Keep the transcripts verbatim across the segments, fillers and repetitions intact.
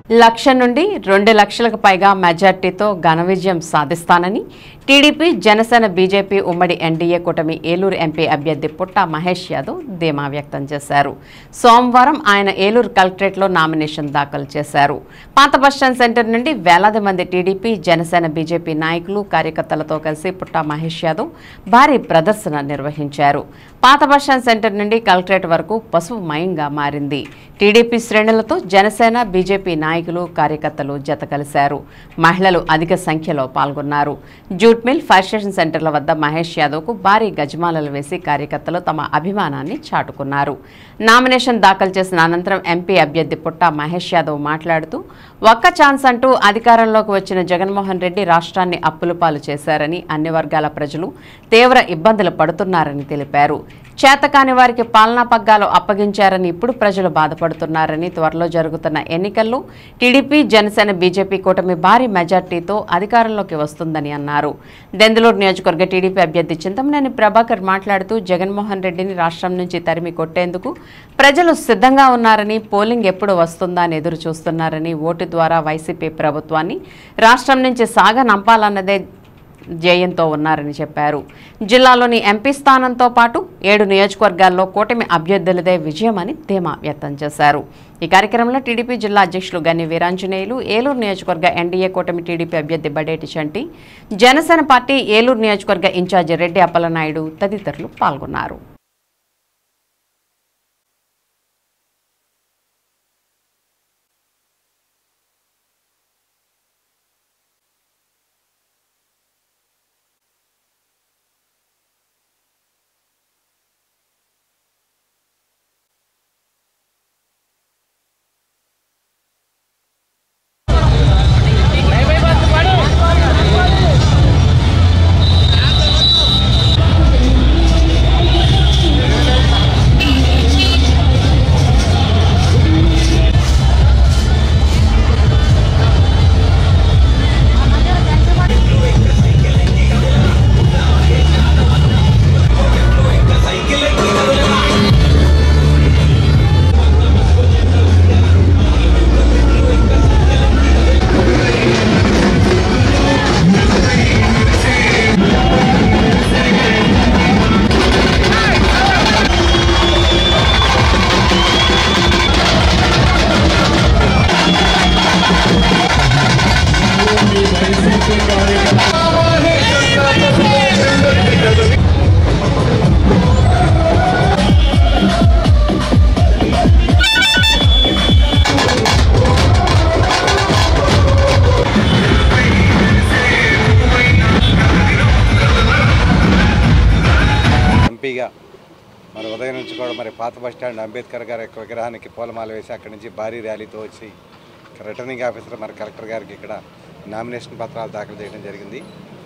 లక్ష నుండి రెండు లక్షలకు పైగా మెజార్టీతో ఘన విజయం సాధిస్తానని టీడీపీ జనసేన బీజేపీ ఉమ్మడి ఎన్డీఏ కూటమి ఏలూరు ఎంపీ అభ్యర్థి పుట్ట మహేష్ యాదవ్ ధీమా వ్యక్తం చేశారు. సోమవారం ఆయన ఏలూరు కలెక్టరేట్లో నామినేషన్ దాఖలు చేశారు. పాత బస్టాండ్ సెంటర్ నుండి వేలాది మంది టీడీపీ జనసేన బీజేపీ నాయకులు కార్యకర్తలతో కలిసి పుట్ట మహేష్ యాదవ్ భారీ ప్రదర్శన నిర్వహించారు. పాత బస్టాండ్ సెంటర్ నుండి కలెక్టరేట్ వరకు పసుపు మయంగా మారింది. టీడీపీ శ్రేణులతో జనసేన బీజేపీ నాయకులు కార్యకర్తలు జత కలిశారు. మహిళలు అధిక సంఖ్యలో పాల్గొన్నారు. జూట్ మిల్ ఫైర్ స్టేషన్ సెంటర్ల వద్ద మహేష్ యాదవ్కు భారీ గజమాలలు వేసి కార్యకర్తలు తమ అభిమానాన్ని చాటుకున్నారు. నామినేషన్ దాఖలు చేసిన అనంతరం ఎంపీ అభ్యర్థి పుట్ట మహేష్ యాదవ్ మాట్లాడుతూ ఒక్క ఛాన్స్ అంటూ అధికారంలోకి వచ్చిన జగన్మోహన్ రెడ్డి రాష్ట్రాన్ని అప్పుల పాలు చేశారని, అన్ని వర్గాల ప్రజలు తీవ్ర ఇబ్బందులు పడుతున్నారని తెలిపారు. చేతకాని వారికి పాలనా పగ్గాలు అప్పగించారని, ఇప్పుడు ప్రజలు బాధపడుతున్నారని, త్వరలో జరుగుతున్న ఎన్నికల్లో టీడీపీ జనసేన బీజేపీ కూటమి భారీ మెజార్టీతో అధికారంలోకి వస్తుందని అన్నారు. దెందులూరు నియోజకవర్గ టీడీపీ అభ్యర్థి చింతమనేని ప్రభాకర్ మాట్లాడుతూ జగన్మోహన్ రెడ్డిని రాష్ట్రం నుంచి తరిమి కొట్టేందుకు ప్రజలు సిద్ధంగా ఉన్నారని, పోలింగ్ ఎప్పుడు వస్తుందా అని ఎదురు చూస్తున్నారని, ఓటు ద్వారా వైసీపీ ప్రభుత్వాన్ని రాష్ట్రం నుంచి సాగనంపాలన్నదే జయంతో ఉన్నారని చెప్పారు. జిల్లాలోని ఎంపీ స్థానంతో పాటు ఏడు నియోజకవర్గాల్లో కూటమి అభ్యర్థులదే విజయమని ధీమా వ్యక్తం చేశారు. ఈ కార్యక్రమంలో టీడీపీ జిల్లా అధ్యక్షులు గన్ని వీరాంజనేయులు, ఏలూరు నియోజకవర్గ ఎన్డీఏ కూటమి టీడీపీ అభ్యర్థి బడేటి చంటి, జనసేన పార్టీ ఏలూరు నియోజకవర్గ ఇన్ఛార్జి రెడ్డి అప్పలనాయుడు తదితరులు పాల్గొన్నారు. ఎంపీగా మరి ఉదయం నుంచి కూడా మరి పాత బస్టాండ్ అంబేద్కర్ గారి యొక్క విగ్రహానికి పూలమాల వేసి అక్కడి నుంచి భారీ ర్యాలీతో వచ్చి రిటర్నింగ్ ఆఫీసర్ మరి కలెక్టర్ గారికి ఇక్కడ నామినేషన్ పత్రాలు దాఖలు చేయడం జరిగింది.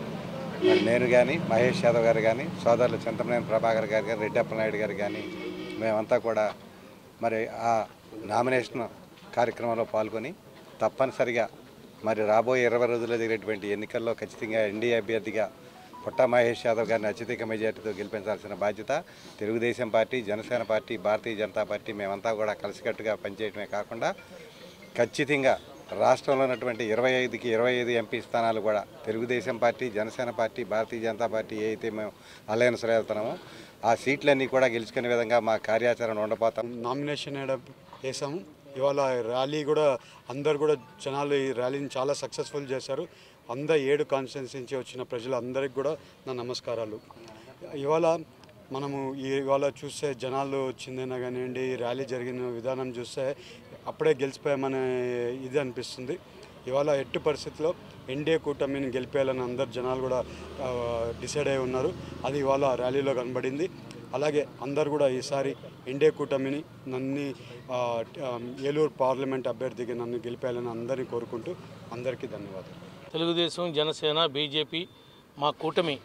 మరి నేను కానీ, మహేష్ యాదవ్ గారు కానీ, సోదరులు చింతమనేని ప్రభాకర్ గారు కానీ, రెడ్డి అప్పలనాయుడు గారు కానీ మేమంతా కూడా మరి ఆ నామినేషన్ కార్యక్రమంలో పాల్గొని తప్పనిసరిగా మరి రాబోయే ఇరవై రోజుల్లో జరిగేటువంటి ఎన్నికల్లో ఖచ్చితంగా ఎన్డీఏ అభ్యర్థిగా పుట్ట మహేష్ యాదవ్ గారిని అత్యధిక మెజార్టీతో గెలిపించాల్సిన బాధ్యత Telugu Desam party, Janasena party, Bharatiya Janata party మేమంతా కూడా కలిసికట్టుగా పనిచేయడమే కాకుండా ఖచ్చితంగా రాష్ట్రంలో ఉన్నటువంటి ఇరవై ఐదుకి ఇరవై ఐదు ఎంపీ స్థానాలు కూడా Telugu Desam party, Janasena party, Bharatiya Janata party ఏ అయితే మేము అలయన్స్లో వెళ్తున్నామో ఆ సీట్లన్నీ కూడా గెలుచుకునే విధంగా మా కార్యాచరణ ఉండబోతాం. నామినేషన్ వేసాము. ఇవాళ ర్యాలీ కూడా అందరు కూడా జనాలు ఈ ర్యాలీని చాలా సక్సెస్ఫుల్ చేశారు. అందరు ఏడు కాన్స్టిట్యున్సీ నుంచి వచ్చిన ప్రజలందరికీ కూడా నా నమస్కారాలు. ఇవాళ మనము ఇవాళ చూస్తే జనాలు వచ్చిందైనా కానివ్వండి, ర్యాలీ జరిగిన విధానం చూస్తే అప్పుడే గెలిచిపోయామనే ఇది అనిపిస్తుంది. ఇవాళ ఎట్టి పరిస్థితిలో ఎన్డీఏ కూటమిని గెలిపేయాలని అందరు జనాలు కూడా డిసైడ్ అయి ఉన్నారు. అది ఇవాళ ర్యాలీలో కనబడింది. అలాగే అందరు కూడా ఈసారి ఎన్డీఏ కూటమిని నన్ను ఏలూరు పార్లమెంట్ అభ్యర్థిగా నన్ను గెలిపేయాలని అందరినీ కోరుకుంటూ అందరికీ ధన్యవాదాలు. తెలుగుదేశం, జనసేన, బీజేపీ మా కూటమి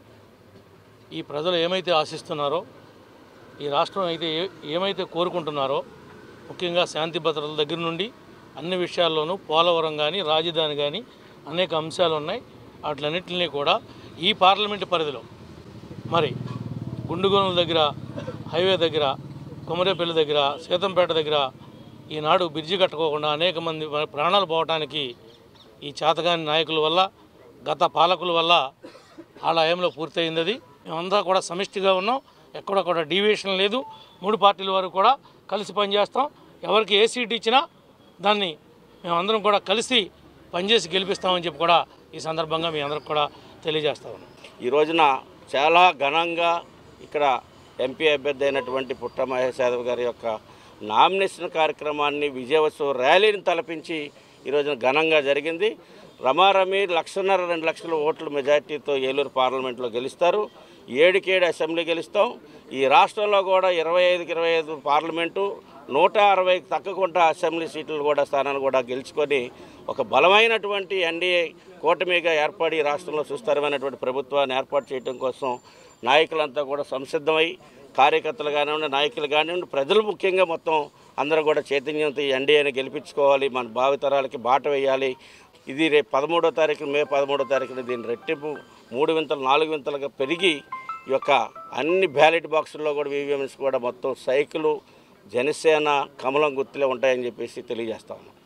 ఈ ప్రజలు ఏమైతే ఆశిస్తున్నారో, ఈ రాష్ట్రం అయితే ఏమైతే కోరుకుంటున్నారో, ముఖ్యంగా శాంతి భద్రతల దగ్గర నుండి అన్ని విషయాల్లోనూ పోలవరం కానీ, రాజధాని కానీ అనేక అంశాలు ఉన్నాయి. వాటిలన్నింటినీ కూడా ఈ పార్లమెంటు పరిధిలో మరి గుండుగోనుల దగ్గర, హైవే దగ్గర, కొమరేపల్లి దగ్గర, సీతంపేట దగ్గర ఈనాడు బ్రిడ్జి కట్టుకోకుండా అనేక మంది ప్రాణాలు పోవడానికి ఈ చేతగాని నాయకుల వల్ల, గత పాలకుల వల్ల ఆలయంలో పూర్తయింది. అది మేమంతా కూడా సమిష్టిగా ఉన్నాం, ఎక్కడ కూడా డీవియేషన్ లేదు. మూడు పార్టీల వరకు కూడా కలిసి పనిచేస్తాం. ఎవరికి ఏ సీట్ ఇచ్చినా దాన్ని మేమందరం కూడా కలిసి పనిచేసి గెలిపిస్తామని చెప్పి కూడా ఈ సందర్భంగా మీ అందరికి కూడా తెలియజేస్తా ఉన్నాం. ఈ రోజున చాలా ఘనంగా ఇక్కడ ఎంపీ అభ్యర్థి అయినటువంటి పుట్ట మహేష్ యాదవ్ గారి యొక్క నామినేషన్ కార్యక్రమాన్ని విజయోత్సవ ర్యాలీని తలపించి ఈ రోజున ఘనంగా జరిగింది. రమారమి లక్షన్నర రెండు లక్షల ఓట్ల మెజార్టీతో ఏలూరు పార్లమెంట్లో గెలుస్తారు. ఏడుకేడు అసెంబ్లీ గెలుస్తాం. ఈ రాష్ట్రంలో కూడా ఇరవై ఐదుకి ఇరవై ఐదు పార్లమెంటు, నూట అరవైకి తగ్గకుండా అసెంబ్లీ సీట్లు కూడా స్థానాలు కూడా గెలుచుకొని ఒక బలమైనటువంటి ఎన్డీఏ కూటమిగా ఏర్పడి రాష్ట్రంలో సుస్థిరమైనటువంటి ప్రభుత్వాన్ని ఏర్పాటు చేయడం కోసం నాయకులంతా కూడా సంసిద్ధమై, కార్యకర్తలు కానివ్వండి, నాయకులు కానివ్వండి, ప్రజలు ముఖ్యంగా మొత్తం అందరూ కూడా చైతన్యంతో ఎన్డీఏని గెలిపించుకోవాలి, మన భావితరాలకి బాట వేయాలి. ఇది రేపు పదమూడో తారీఖు మే పదమూడో తారీఖున దీన్ని రెట్టింపు మూడు వింతలు నాలుగు వింతలుగా పెరిగి ఈ యొక్క అన్ని బ్యాలెట్ బాక్సుల్లో కూడా ఈవీఎంస్ కూడా మొత్తం సైకిలు జనసేన కమలం గుర్తులే ఉంటాయని చెప్పేసి తెలియజేస్తా ఉన్నాం.